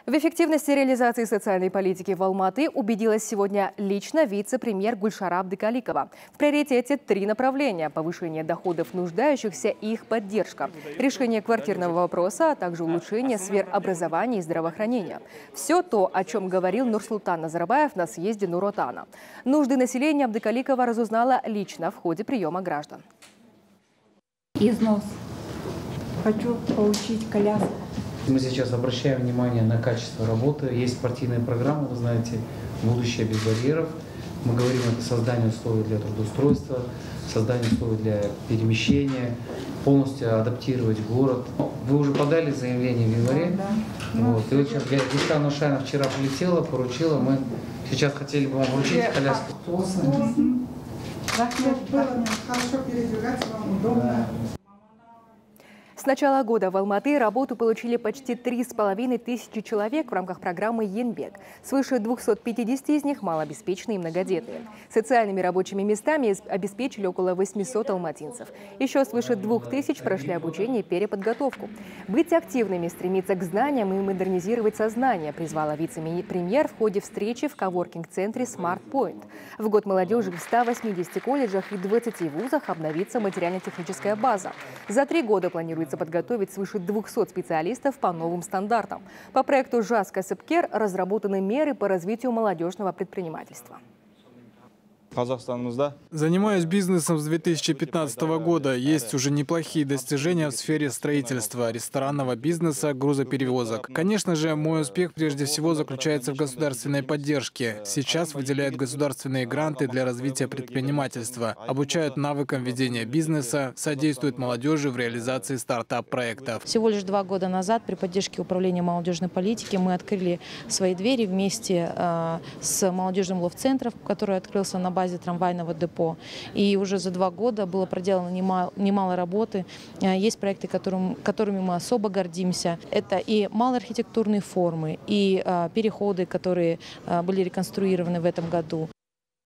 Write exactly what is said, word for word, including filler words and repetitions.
В эффективности реализации социальной политики в Алматы убедилась сегодня лично вице-премьер Гульшара Абдыкаликова. В приоритете три направления – повышение доходов нуждающихся и их поддержка, решение квартирного вопроса, а также улучшение сфер образования и здравоохранения. Все то, о чем говорил Нурсултан Назарбаев на съезде Нур-Отана. Нужды населения Абдыкаликова разузнала лично в ходе приема граждан. Износ. Хочу получить коляску. Мы сейчас обращаем внимание на качество работы. Есть партийная программа, вы знаете, «Будущее без барьеров». Мы говорим о создании условий для трудоустройства, создании условий для перемещения, полностью адаптировать город. Вы уже подали заявление в январе. Да. Вот. И вот сейчас Гиска Нушайна вчера прилетела, поручила. Мы сейчас хотели бы вам вручить коляску. Хорошо передвигаться, вам удобно. С начала года в Алматы работу получили почти три с половиной тысячи человек в рамках программы «Енбек». Свыше двухсот пятидесяти из них малообеспеченные и многодетные. Социальными рабочими местами обеспечили около восьмисот алматинцев. Еще свыше двух тысяч прошли обучение и переподготовку. Быть активными, стремиться к знаниям и модернизировать сознание, призвала вице-премьер в ходе встречи в коворкинг-центре Smart Point. В год молодежи в ста восьмидесяти колледжах и двадцати вузах обновится материально-техническая база. За три года планируется подготовить свыше двухсот специалистов по новым стандартам. По проекту «Жас Касыпкер» разработаны меры по развитию молодежного предпринимательства. Занимаюсь бизнесом с две тысячи пятнадцатого года. Есть уже неплохие достижения в сфере строительства, ресторанного бизнеса, грузоперевозок. Конечно же, мой успех прежде всего заключается в государственной поддержке. Сейчас выделяют государственные гранты для развития предпринимательства, обучают навыкам ведения бизнеса, содействуют молодежи в реализации стартап-проектов. Всего лишь два года назад при поддержке Управления молодежной политики мы открыли свои двери вместе э, с молодежным лофт-центром, который открылся на базе трамвайного депо. И уже за два года было проделано немало, немало работы. Есть проекты, которым, которыми мы особо гордимся. Это и малоархитектурные формы, и а, переходы, которые а, были реконструированы в этом году.